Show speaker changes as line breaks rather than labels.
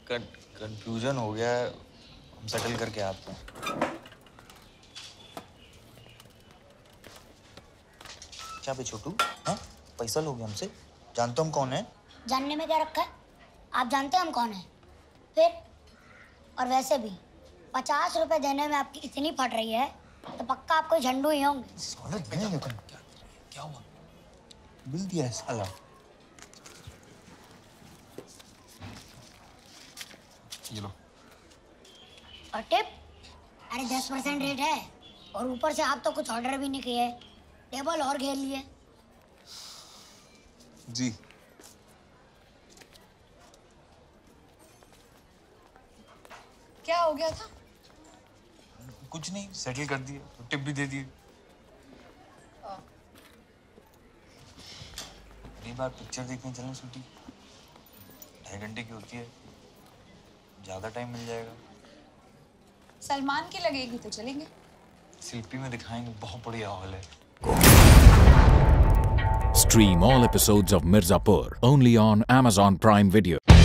Confusion हो गया है, हम सेटल करके आते हैं। क्या बे छोटू, हाँ पैसा लोगे हमसे? जानते हो हम कौन है?
जानने में क्या रखा है? आप जानते हैं हम कौन है? फिर और वैसे भी 50 रुपए देने में आपकी इतनी फट रही है तो पक्का आप कोई झंडू ही होंगे।
साला देंगे तुम। क्या हुआ? बिल दिया है साला। ये लो।
और टिप? अरे 10% रेट है और ऊपर से आप तो कुछ ऑर्डर भी नहीं किए, टेबल और घेर लिए।
जी।
क्या हो गया था?
कुछ नहीं, सेटल कर दिए, टिप भी दे दिए। अगली बार पिक्चर देखने चलें सूटी, 2.5 घंटे की होती है, ज्यादा टाइम मिल जाएगा।
सलमान की लगेगी तो चलेंगे।
शिल्पी में दिखाएंगे, बहुत बढ़िया हॉल है।
Stream all episodes of Mirzapur only on Amazon Prime Video.